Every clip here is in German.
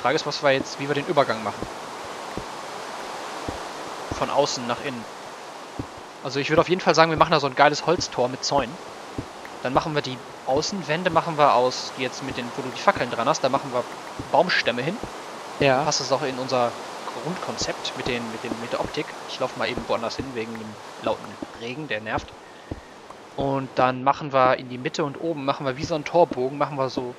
Frage ist, wie wir den Übergang machen. Von außen nach innen. Also ich würde auf jeden Fall sagen, wir machen da so ein geiles Holztor mit Zäunen. Dann machen wir die Außenwände, die jetzt wo du die Fackeln dran hast, da machen wir Baumstämme hin. Ja. Dann passt es auch in unser Grundkonzept mit der Optik. Ich laufe mal eben woanders hin, wegen dem lauten Regen, der nervt. Und dann machen wir in die Mitte und oben, machen wir wie so einen Torbogen, machen wir so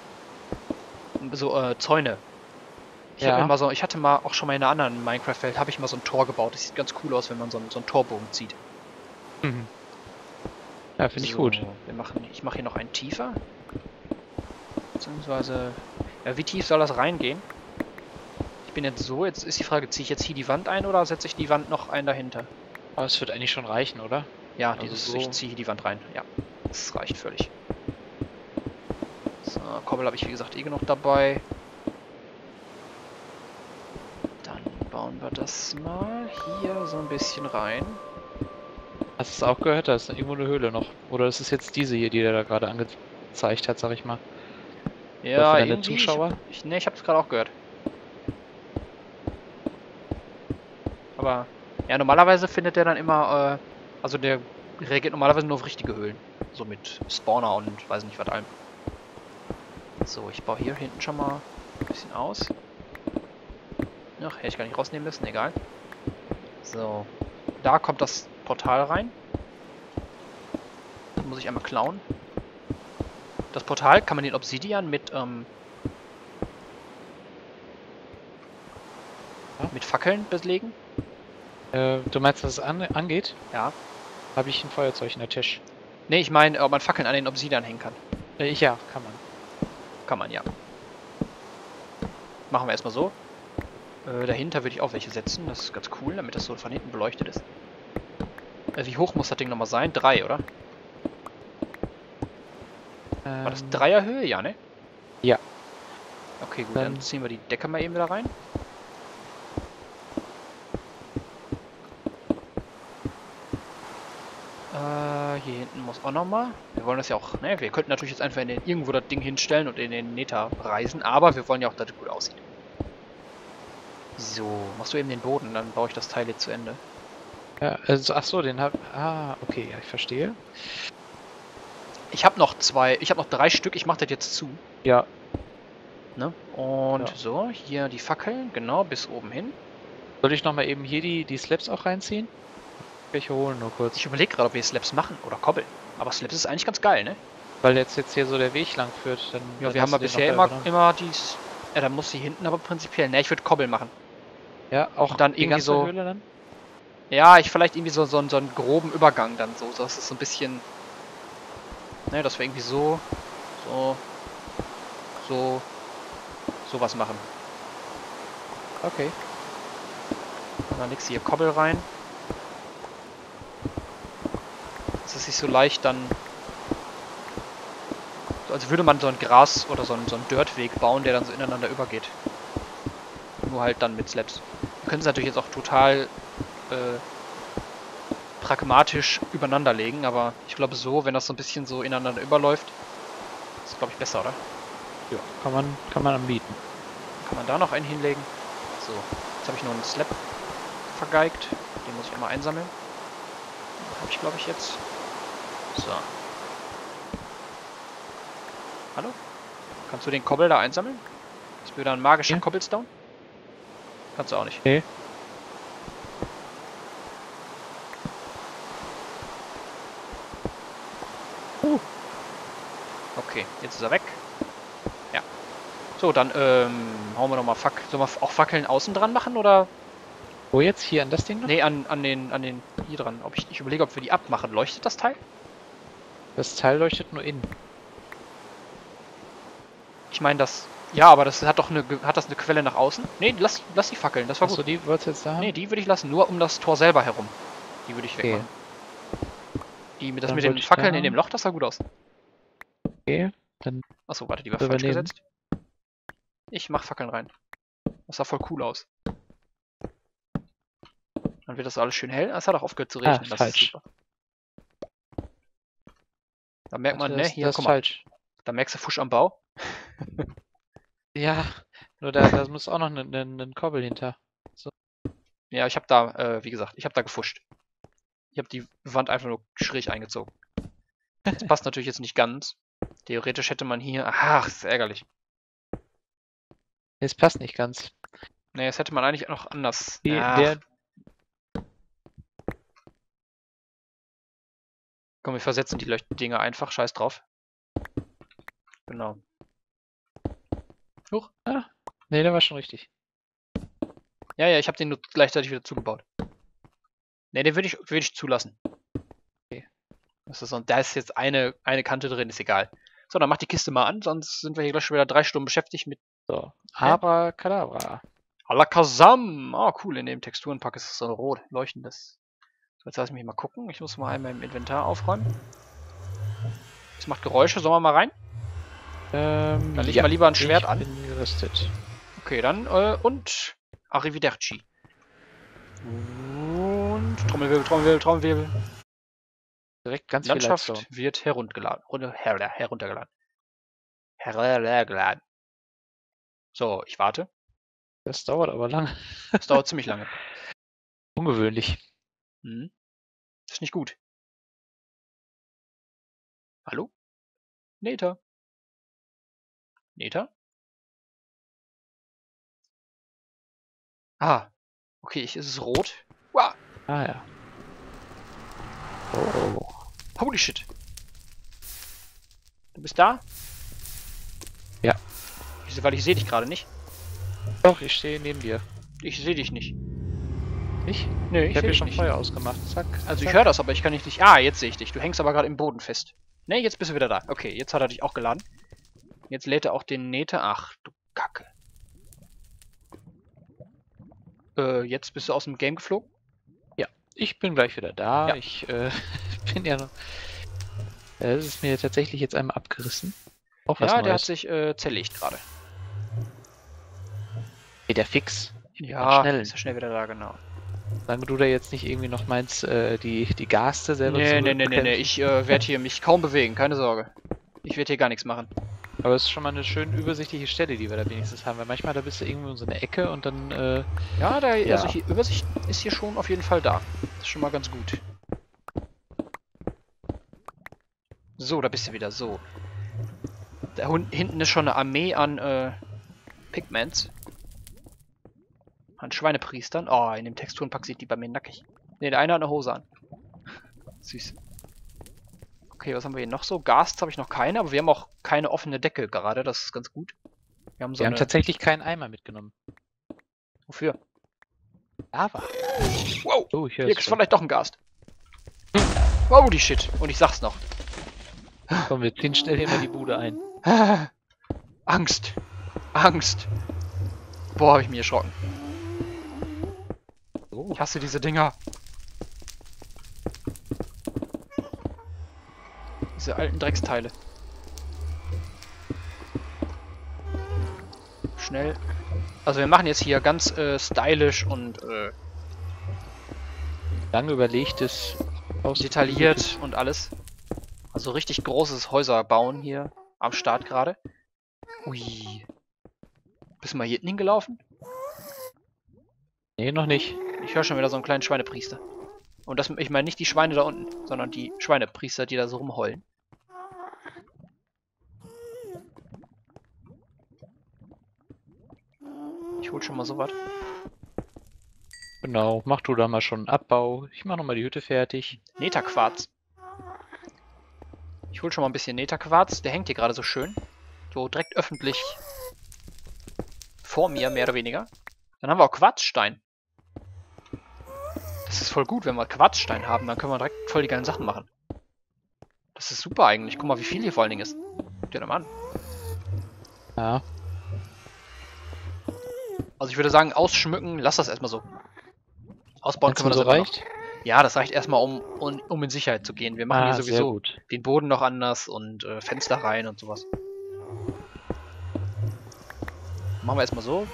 Zäune. Ich hatte mal auch schon mal in einer anderen Minecraft-Welt, habe ich mal so ein Tor gebaut. Das sieht ganz cool aus, wenn man so einen Torbogen zieht. Mhm. Ja, finde ich gut. Ich mache hier noch einen tiefer. Beziehungsweise, ja, wie tief soll das reingehen? Ich bin jetzt so, jetzt ist die Frage, ziehe ich jetzt hier die Wand ein oder setze ich die Wand noch ein dahinter? Aber es wird eigentlich schon reichen, oder? Ja, Also ich ziehe hier die Wand rein. Ja, das reicht völlig. So, Kobbel habe ich wie gesagt eh genug dabei. Dann bauen wir das mal hier so ein bisschen rein. Hast du es auch gehört? Da ist irgendwo eine Höhle noch. Oder ist es jetzt diese hier, die der da gerade angezeigt hat, sag ich mal? Ja, für deine irgendwie. Zuschauer? Ich habe es gerade auch gehört. Aber, ja, normalerweise findet der dann immer, also der reagiert normalerweise nur auf richtige Höhlen. So mit Spawner und weiß nicht was allem. So, ich baue hier hinten schon mal ein bisschen aus. Ach, hätte ich gar nicht rausnehmen müssen, egal. So, da kommt das Portal rein. Das muss ich einmal klauen. Das Portal kann man den Obsidian mit Fackeln belegen. Du meinst, was es angeht? Ja. Habe ich ein Feuerzeug in der Tisch. Ne, ich meine, ob man Fackeln an den Obsidian hängen kann. Ja, kann man. Kann man, ja. Machen wir erstmal so. Dahinter würde ich auch welche setzen. Das ist ganz cool, damit das so von hinten beleuchtet ist. Wie hoch muss das Ding nochmal sein? 3, oder? War das Dreierhöhe? Ja, ne? Ja. Okay, gut, dann ziehen wir die Decke mal eben wieder rein. Hier hinten muss auch nochmal. Wir wollen das ja auch, ne? Wir könnten natürlich jetzt einfach irgendwo das Ding hinstellen und in den Nether reisen, aber wir wollen ja auch, dass es gut aussieht. So, machst du eben den Boden, dann baue ich das Teil jetzt zu Ende. Ja, also, ach so, okay, ja, ich verstehe. Ich habe noch 3 Stück, ich mache das jetzt zu. Ja. Ne? Und so, hier die Fackeln, genau, bis oben hin. Soll ich nochmal eben hier die Slabs auch reinziehen? Ich holen nur kurz. Ich überlege gerade, ob wir Slabs machen oder kobbeln. Aber Slabs ist eigentlich ganz geil, ne? Weil jetzt hier so der Weg lang führt, dann... Ja, wir haben ja bisher immer dies... Ja, dann muss sie hinten aber prinzipiell... Ne, ich würde kobbeln machen. Ja, auch und dann die irgendwie ganze so... Höhle dann? Ja, vielleicht irgendwie so einen groben Übergang dann so. Das ist so ein bisschen... Ne, dass wir irgendwie sowas machen. Okay. Und dann legst du hier Kobbel rein. Das ist nicht so leicht dann... Also würde man so ein Gras- oder so einen Dirtweg bauen, der dann so ineinander übergeht. Nur halt dann mit Slabs. Wir können es natürlich jetzt auch total pragmatisch übereinander legen, aber ich glaube so, wenn das so ein bisschen so ineinander überläuft, ist glaube ich besser, oder? Ja, kann man anbieten. Kann man da noch einen hinlegen? So, jetzt habe ich nur einen Slab vergeigt. Den muss ich einmal einsammeln. Habe ich glaube ich jetzt. So. Hallo? Kannst du den Kobbel da einsammeln? Ist wieder ein magischer Cobblestone? Kannst du auch nicht. Nee. Okay, jetzt ist er weg. Ja. So, dann hauen wir nochmal Sollen wir auch Fackeln außen dran machen, oder? Wo jetzt? Hier an das Ding noch? Nee, an den hier dran. Ich überlege, ob wir die abmachen. Leuchtet das Teil? Das Teil leuchtet nur innen. Ich meine, ja, aber das hat das eine Quelle nach außen? Nee, lass die Fackeln, das war gut. Achso, die wolltest du jetzt da haben? Nee, die würde ich lassen, nur um das Tor selber herum. Die würde ich wegmachen. Das mit den Fackeln in dem Loch, das sah gut aus. Okay, dann... Achso, warte, die war falsch gesetzt. Ich mach Fackeln rein. Das sah voll cool aus. Dann wird das alles schön hell. Es hat auch aufgehört zu regnen. Das falsch. ist super. Da merkt man, ne, hier, guck mal. Falsch. Da merkst du Fusch am Bau. Ja, Nur da muss auch noch ein Kobbel hinter. Ja, ich habe da, wie gesagt, ich habe da gefuscht. Ich habe die Wand einfach nur schräg eingezogen. Das passt natürlich jetzt nicht ganz. Theoretisch hätte man hier... Ach, das ist ärgerlich. Es passt nicht ganz. Nee, das hätte man eigentlich noch anders... Die, Ach, der, komm, wir versetzen die Dinger einfach. Scheiß drauf. Genau. Huch. nee, der war schon richtig. Ja, ich habe den nur gleichzeitig wieder zugebaut. Ne, den würde ich zulassen. Okay. Da ist jetzt eine Kante drin, ist egal. So, dann mach die Kiste mal an, sonst sind wir hier gleich schon wieder 3 Stunden beschäftigt mit So, Abracadabra. Alakazam. Oh, cool, in dem Texturenpack ist es so rot, leuchtendes. So, jetzt lass mich mal gucken. Ich muss mal einmal im Inventar aufräumen. Es macht Geräusche, sollen wir mal rein? Dann leg ich mal lieber ein Schwert an. Ich bin gerüstet. Okay, dann, und Arrivederci. Und Trommelwirbel, Trommelwirbel, Trommelwirbel. Direkt ganz Landschaft viel Leitstone. wird heruntergeladen. Heruntergeladen. So, ich warte. Das dauert aber lange. Das dauert ziemlich lange. Ungewöhnlich. Hm. Das ist nicht gut. Hallo? Neta? Neta? Ah. Okay, es ist rot. Wow. Ah ja. Oh. Holy shit. Du bist da? Ja. Weil ich sehe dich gerade nicht. Doch, ich stehe neben dir. Ich sehe dich nicht. Ich? Nö, Ich ich habe sehe hier dich schon nicht. Feuer ausgemacht. Zack. Also ich zack. höre das, aber ich kann dich nicht... Ah, jetzt sehe ich dich. Du hängst aber gerade im Boden fest. Ne, jetzt bist du wieder da. Okay, jetzt hat er dich auch geladen. Jetzt lädt er auch den Nete. Ach, du Kacke. Jetzt bist du aus dem Game geflogen? Ja, ich bin gleich wieder da. Ja. Ich bin ja noch... Es ist mir tatsächlich jetzt einmal abgerissen. Auch was Ja, der hat Neues. sich zerlegt gerade. Geht der fix? Ja, schnell. ist ja schnell wieder da, genau. Solange du da jetzt nicht irgendwie noch meinst, die Gaste selber Nee, zu bekämpfen. ich werde hier mich kaum bewegen, keine Sorge. Ich werde hier gar nichts machen. Aber es ist schon mal eine schön übersichtliche Stelle, die wir da wenigstens haben. Weil manchmal da bist du irgendwo in so einer Ecke und dann, Ja, Ja. also hier, Übersicht ist hier schon auf jeden Fall da. Das ist schon mal ganz gut. So, da bist du wieder, so. Da hinten ist schon eine Armee an Pigments. An Schweinepriestern. Oh, in dem Texturenpack sieht die bei mir nackig. Ne, der eine hat eine Hose an. Süß. Okay, was haben wir hier noch so? Ghasts habe ich noch keine, aber wir haben auch keine offene Decke gerade. Das ist ganz gut. Wir haben so wir haben eine... tatsächlich keinen Eimer mitgenommen. Wofür? Lava. Wow! Oh, ich höre Hier es ist schon. vielleicht doch ein Gast. Holy shit. Und ich sag's noch. Komm, wir ziehen schnell hier mal die Bude ein. Angst. Angst. Boah, habe ich mich erschrocken. Oh. Ich hasse diese Dinger. Diese alten Drecksteile. Schnell. Also wir machen jetzt hier ganz stylisch und Lange überlegtes Haus. detailliert und alles. Also richtig großes Häuser bauen hier am Start gerade. Ui. Bist du mal hier hinten hingelaufen? Nee, noch nicht. Ich höre schon wieder so einen kleinen Schweinepriester. Und das, ich meine nicht die Schweine da unten, sondern die Schweinepriester, die da so rumheulen. Ich hol schon mal sowas. Genau, mach du da mal schon einen Abbau. Ich mach nochmal die Hütte fertig. Netherquarz. Ich hol schon mal ein bisschen Netherquarz. Der hängt hier gerade so schön. So direkt öffentlich vor mir, mehr oder weniger. Dann haben wir auch Quarzstein. Das ist voll gut, wenn wir Quarzstein haben. Dann können wir direkt voll die geilen Sachen machen. Das ist super eigentlich. Guck mal, wie viel hier vor allen Dingen ist. Guck dir das mal an. Ja. Also ich würde sagen, ausschmücken, lass das erstmal so. Ausbauen Wenn's können wir so das immer reicht? noch. Ja, das reicht erstmal, um in Sicherheit zu gehen. Wir machen hier sehr sowieso gut. den Boden noch anders und Fenster rein und sowas. Machen wir erstmal so.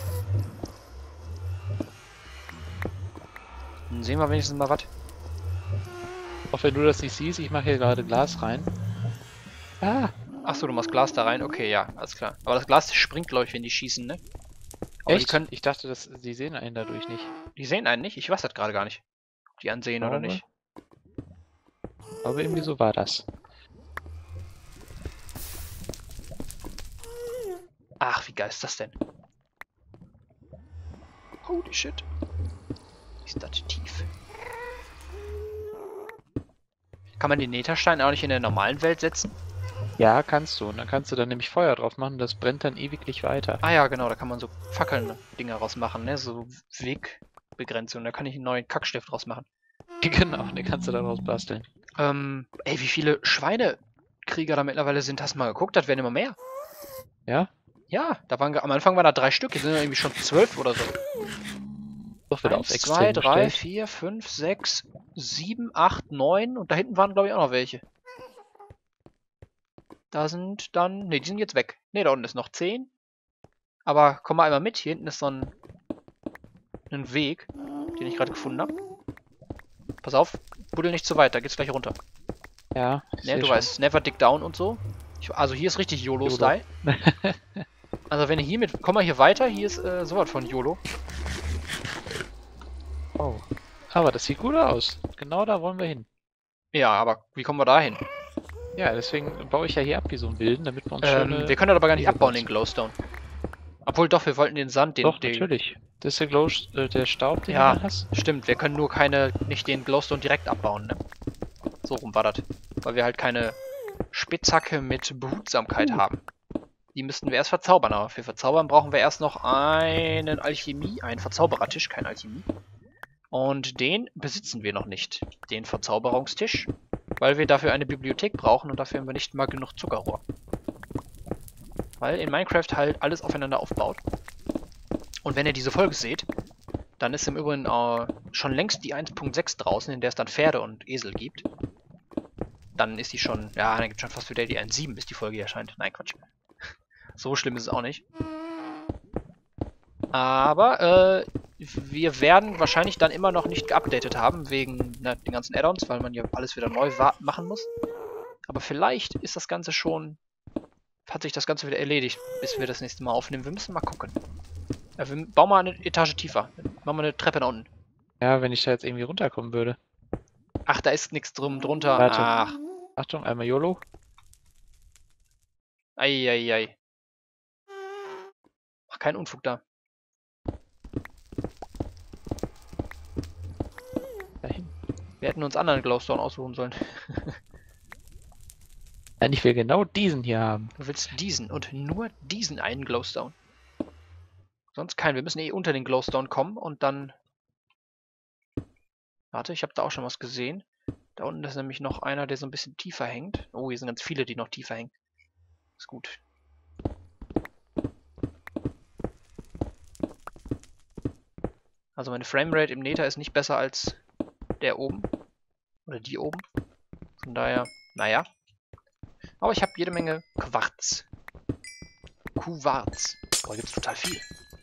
Dann sehen wir wenigstens mal was. Auch wenn du das nicht siehst, ich mache hier gerade Glas rein. Ah, Achso, du machst Glas da rein. Okay, ja, alles klar. Aber das Glas springt, glaube ich, wenn die schießen, ne? Aber Echt? Ich dachte, die sehen einen dadurch nicht. die sehen einen nicht. Ich weiß das gerade gar nicht. Ob die ansehen oder Glaube. nicht. Aber irgendwie so war das. Ach, wie geil ist das denn? Holy shit. Ist das tief. Kann man den Netherstein auch nicht in der normalen Welt setzen? Ja, kannst du. Und dann kannst du dann nämlich Feuer drauf machen, das brennt dann ewiglich weiter. Ah ja, genau, da kann man so Fackeln-Dinger rausmachen, ne? So Wegbegrenzung. Da kann ich einen neuen Kackstift draus machen. Genau, den kannst du daraus basteln. Ey, wie viele Schweinekrieger da mittlerweile sind, hast du mal geguckt? Das werden immer mehr. Ja? Ja, da waren am Anfang waren da 3 Stück, jetzt sind irgendwie schon 12 oder so. Doch wieder auf 1, extrem 2, 3, gestellt. 4, 5, 6, 7, 8, 9 und da hinten waren, glaube ich, auch noch welche. Da sind dann. Ne, die sind jetzt weg. Ne, da unten ist noch 10. Aber komm mal einmal mit. Hier hinten ist so ein Weg, den ich gerade gefunden habe. Pass auf, buddel nicht zu weit, da geht's gleich runter. Ja, ich Ne, seh du schon. weißt, never dig down und so. Also hier ist richtig YOLO-Style. Also wenn ihr hier mit. Komm mal hier weiter, hier ist sowas von YOLO. Oh. Aber das sieht gut aus. Genau da wollen wir hin. Ja, aber wie kommen wir da hin? Ja, deswegen baue ich ja hier ab wie so ein Wilden, damit wir uns schöne... Wir können das aber gar nicht Wiese abbauen, den bauen. Glowstone. Obwohl doch, wir wollten den Sand, Doch, natürlich. Das ist der der Staub, den du Ja, da hast. stimmt, wir können nur nicht den Glowstone direkt abbauen, ne? So rum war das. Weil wir halt keine Spitzhacke mit Behutsamkeit haben. Die müssten wir erst verzaubern, aber für Verzaubern brauchen wir erst noch einen einen Verzauberertisch, kein Alchemie. Und den besitzen wir noch nicht, den Verzauberungstisch, weil wir dafür eine Bibliothek brauchen und dafür haben wir nicht mal genug Zuckerrohr. Weil in Minecraft halt alles aufeinander aufbaut. Und wenn ihr diese Folge seht, dann ist im Übrigen schon längst die 1.6 draußen, in der es dann Pferde und Esel gibt. Dann ist die schon, ja, dann gibt es schon fast wieder die 1.7, bis die Folge erscheint. Nein, Quatsch. So schlimm ist es auch nicht. Aber wir werden wahrscheinlich dann immer noch nicht geupdatet haben, wegen den ganzen Add-ons, weil man ja alles wieder neu machen muss. Aber vielleicht ist das Ganze schon, hat sich das Ganze wieder erledigt, bis wir das nächste Mal aufnehmen. Wir müssen mal gucken. Ja, wir bauen mal eine Etage tiefer. Machen wir eine Treppe nach unten. Ja, wenn ich da jetzt irgendwie runterkommen würde. Ach, da ist nichts drunter. Warte. Ach. Achtung, einmal YOLO. Eieiei. Mach keinen Unfug da. Dahin. Wir hätten uns anderen Glowstone aussuchen sollen. Nein, ich will genau diesen hier haben. Du willst diesen und nur diesen einen Glowstone. Sonst keinen. Wir müssen eh unter den Glowstone kommen und dann... Warte, ich habe da auch schon was gesehen. Da unten ist nämlich noch einer, der so ein bisschen tiefer hängt. Oh, hier sind ganz viele, die noch tiefer hängen. Ist gut. Also meine Framerate im Nether ist nicht besser als der oben. Oder die oben. Von daher, naja. Aber ich habe jede Menge Quarz. Quarz. Boah, gibt's total viel.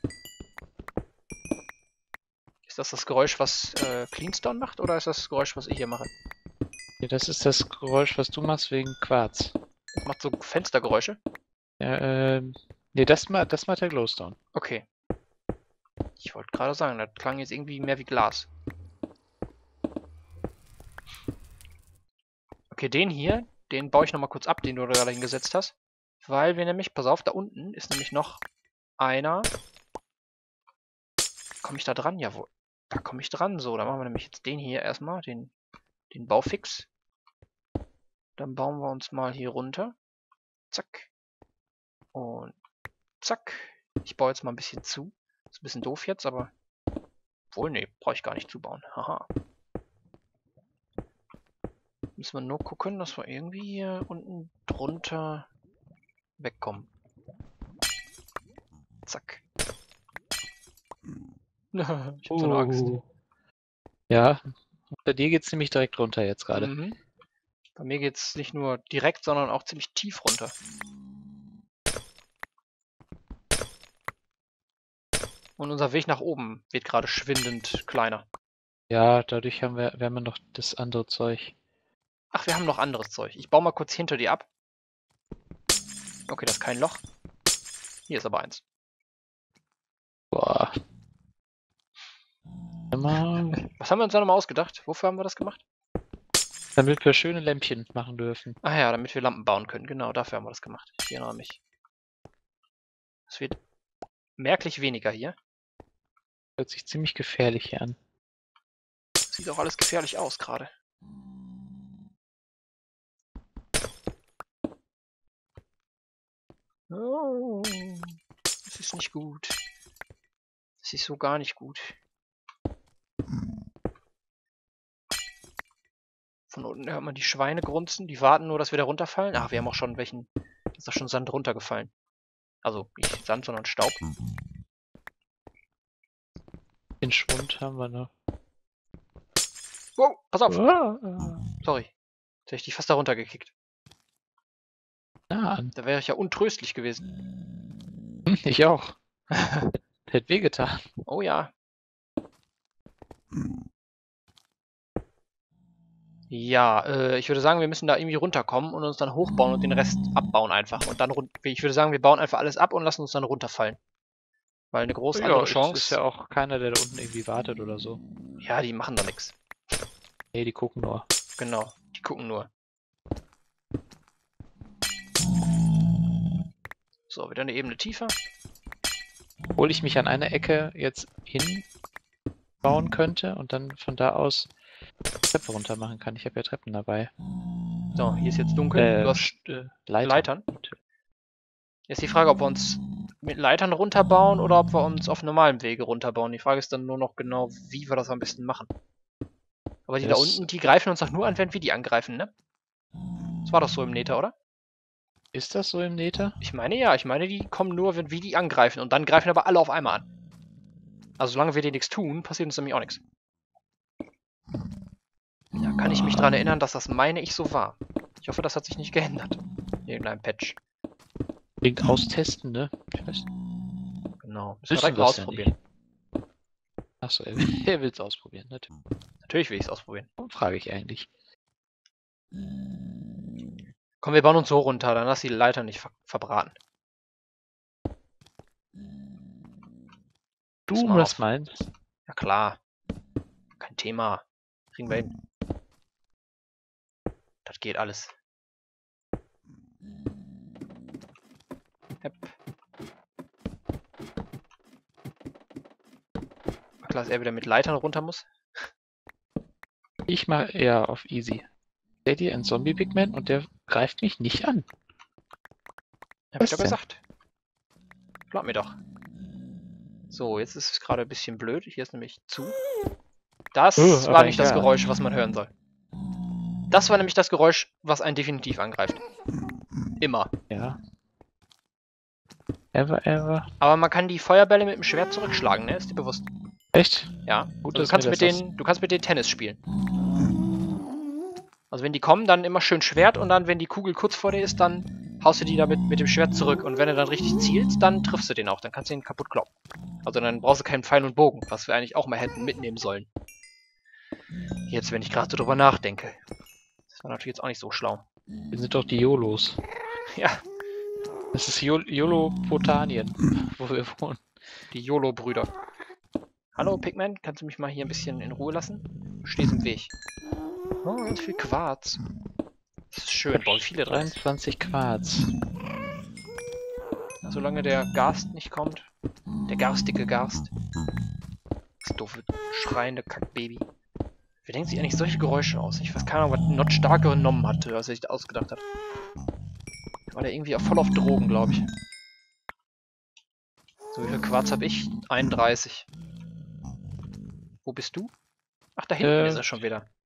Ist das Geräusch, was Cleanstone macht, oder ist das Geräusch, was ich hier mache? Ja, das ist das Geräusch, was du machst wegen Quarz. Das macht so Fenstergeräusche? Ja, nee, das macht der Glowstone. Okay. Ich wollte gerade sagen, das klang jetzt irgendwie mehr wie Glas. Okay, den hier, den baue ich nochmal kurz ab, den du da gerade hingesetzt hast. Weil wir nämlich, pass auf, da unten ist nämlich noch einer. Komme ich da dran? Jawohl. Da komme ich dran. So, dann machen wir nämlich jetzt den hier erstmal, den Baufix. Dann bauen wir uns mal hier runter. Zack. Und zack. Ich baue jetzt mal ein bisschen zu. Ist ein bisschen doof jetzt, aber... Obwohl, nee, brauche ich gar nicht zubauen. Haha. Müssen wir nur gucken, dass wir irgendwie hier unten drunter wegkommen. Zack. Ich hab so eine Angst. Ja, bei dir geht's nämlich direkt runter jetzt gerade. Mhm. Bei mir geht's nicht nur direkt, sondern auch ziemlich tief runter. Und unser Weg nach oben wird gerade schwindend kleiner. Ja, dadurch haben wir noch das andere Zeug. Ach, wir haben noch anderes Zeug. Ich baue mal kurz hinter dir ab. Okay, das ist kein Loch. Hier ist aber eins. Immer, Was haben wir uns da nochmal ausgedacht? Wofür haben wir das gemacht? damit wir schöne Lämpchen machen dürfen. Ach ja, damit wir Lampen bauen können. Genau, dafür haben wir das gemacht. Ich erinnere mich. Es wird merklich weniger hier. Hört sich ziemlich gefährlich hier an. Sieht auch alles gefährlich aus gerade. Oh, das ist nicht gut. Das ist so gar nicht gut. Von unten hört man die Schweine grunzen. Die warten nur, dass wir da runterfallen. Ach, wir haben auch schon welchen... Da ist doch schon Sand runtergefallen. Also, nicht Sand, sondern Staub. Den Schwund haben wir noch. Wow, pass auf! Ah, Sorry. Jetzt hätte ich dich fast da runtergekickt. nah an. Da wäre ich ja untröstlich gewesen. Ich auch. Hätte wehgetan. Oh ja. Ja, ich würde sagen, wir müssen da irgendwie runterkommen und uns dann hochbauen und den Rest abbauen einfach. Und dann ich würde sagen, wir bauen einfach alles ab und lassen uns dann runterfallen. Weil eine groß andere Es ist Chance. ja auch keiner, der da unten irgendwie wartet oder so. Ja, die machen doch nichts. Nee, die gucken nur. Genau, die gucken nur. So, wieder eine Ebene tiefer. Obwohl ich mich an einer Ecke jetzt hinbauen könnte und dann von da aus Treppe runter machen kann. Ich habe ja Treppen dabei. So, hier ist jetzt dunkel. Du hast Leitern. Jetzt die Frage, ob wir uns mit Leitern runterbauen oder ob wir uns auf normalem Wege runterbauen. Die Frage ist dann nur noch genau, wie wir das am besten machen. Aber die da unten, die greifen uns doch nur an, wenn wir die angreifen, ne? Das war doch so im Nether, oder? Ist das so im Nether? Ich meine ja, ich meine, die kommen nur, wenn wir die angreifen. Und dann greifen aber alle auf einmal an. Also solange wir denen nichts tun, passiert uns nämlich auch nichts. Da kann ich mich dran erinnern, dass das, meine ich, so war. Ich hoffe, das hat sich nicht geändert. In irgendeinem Patch. Klingt austesten, ne? Ich weiß. Genau. Müssen wir Wissen direkt mal wir's ja ausprobieren. Achso, er will es ausprobieren, natürlich. Natürlich will ich es ausprobieren. Warum frage ich eigentlich? Komm, wir bauen uns so runter, dann lass die Leiter nicht verbraten. Du das meinst? Ja klar. Kein Thema. Kriegen wir hin. Das geht alles. Hepp. Klar, dass er wieder mit Leitern runter muss. Ich mache eher auf easy. Seht ihr ein Zombie-Pigman und der greift mich nicht an. Hab ich doch gesagt. Glaub mir doch. So, jetzt ist es gerade ein bisschen blöd. Hier ist nämlich zu. Das war nicht das Geräusch, was man hören soll. Das war nämlich das Geräusch, was einen definitiv angreift. Immer. Ja. Ever. Aber man kann die Feuerbälle mit dem Schwert zurückschlagen, ne? Ist dir bewusst? Echt? Ja. Gut, Also du kannst mit denen Tennis spielen. Also wenn die kommen, dann immer schön Schwert und dann, wenn die Kugel kurz vor dir ist, dann haust du die damit mit dem Schwert zurück. Und wenn du dann richtig zielst, dann triffst du den auch. Dann kannst du ihn kaputt kloppen. Also dann brauchst du keinen Pfeil und Bogen, was wir eigentlich auch mal hätten mitnehmen sollen. Jetzt, wenn ich gerade so drüber nachdenke. Das war natürlich jetzt auch nicht so schlau. Wir sind doch die YOLOs. Ja. Das ist YOLO-Potanien, wo wir wohnen. Die YOLO-Brüder. Hallo, Pigman, kannst du mich mal hier ein bisschen in Ruhe lassen? Du stehst im Weg. Oh, ganz viel Quarz. Das ist schön, bauen viele drin. 23 Quarz. Solange der Garst nicht kommt. Der garstige Garst. Das doofe, schreiende Kackbaby. Wer denkt sich eigentlich solche Geräusche aus? Ich weiß keine Ahnung, was Not Starke genommen hatte, als er sich das ausgedacht hat. War der irgendwie voll auf Drogen, glaube ich. So, wie viel Quarz habe ich? 31. Wo bist du? Ach, da hinten ist er schon wieder.